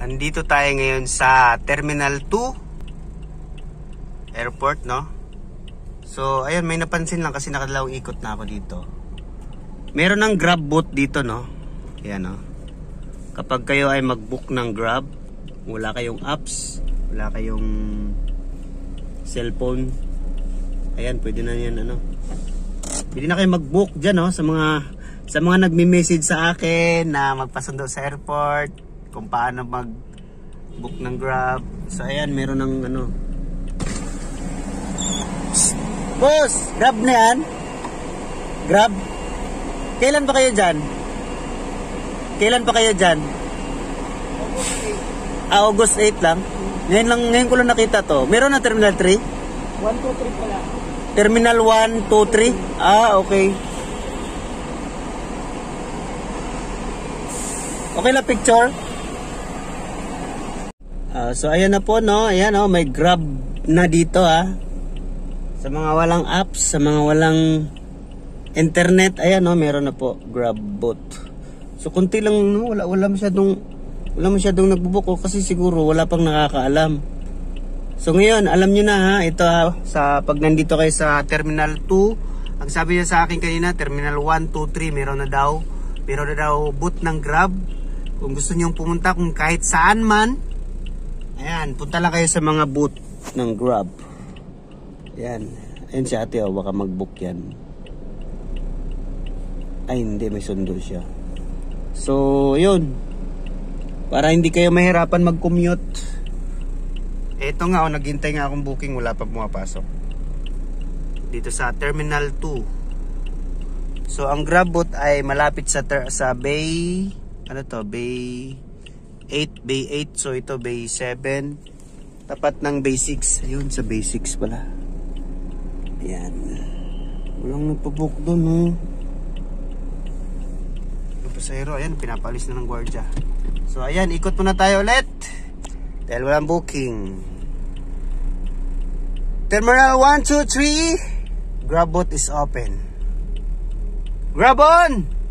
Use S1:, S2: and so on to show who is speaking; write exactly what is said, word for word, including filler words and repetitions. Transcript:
S1: Andito tayo ngayon sa Terminal two Airport, no? So, ayun, may napansin lang kasi nakadalawang ikot na ako dito. Meron ng Grab booth dito, no? Ayan, no? Kapag kayo ay mag-book ng Grab, wala kayong apps, wala kayong cellphone, ayan, pwede na yan, ano? Pwede na kayo mag-book dyan, no? Sa mga, sa mga nagme-message sa akin na magpasundo sa airport, kung paano mag-book ng Grab. So, ayan, meron ng, ano, boss, Grab na yan? Grab? Kailan pa kayo dyan? Kailan pa kayo dyan?
S2: August eight.
S1: Ah, August eight lang? Ngayon lang, ngayon ko lang nakita to. Meron na Terminal three?
S2: one two three pala.
S1: Terminal one, two, three? Ah, okay. Okay lang picture? Uh, so, ayan na po, no? Ayan, oh, may Grab na dito, ah. Sa mga walang apps, sa mga walang internet, ayan, no? Meron na po, Grab booth. So, kunti lang, no? Wala, wala masyadong, wala masyadong nagbubook, oh, kasi siguro wala pang nakakaalam. So, ngayon, alam nyo na, ha? Ito, ha? Sa, pag nandito kayo sa Terminal two, ang sabi niya sa akin kanina, Terminal one, two, three, meron na daw. Meron na daw booth ng Grab. Kung gusto nyo pumunta, kung kahit saan man, ayan, punta lang kayo sa mga booth ng Grab. Ayan. Ayan si ate, oh, baka mag-book yan. Ay, hindi, may sundo siya. So, yun. Para hindi kayo mahirapan mag-commute. Eto nga, oh, naghintay nga akong booking, wala pa pumapasok. Dito sa Terminal two. So, ang Grab booth ay malapit sa, sa Bay, ano to, Bay eight, Bay eight, so ito Bay seven, tapat ng Bay six. Ayun, sa Bay six pala. Ayan, walang nagpabook doon, no? Yung pasahero, ayan, pinapalis na ng gwardiya. So ayan, ikot muna tayo ulit dahil walang booking. Terminal one, two, three, Grab booth is open. Grab on!